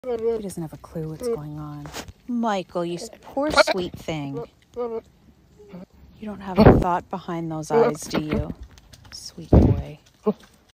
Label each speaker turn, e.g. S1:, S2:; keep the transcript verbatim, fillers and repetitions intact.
S1: He doesn't have a clue what's going on. Michael, you poor sweet thing. You don't have a thought behind those eyes, do you? Sweet boy.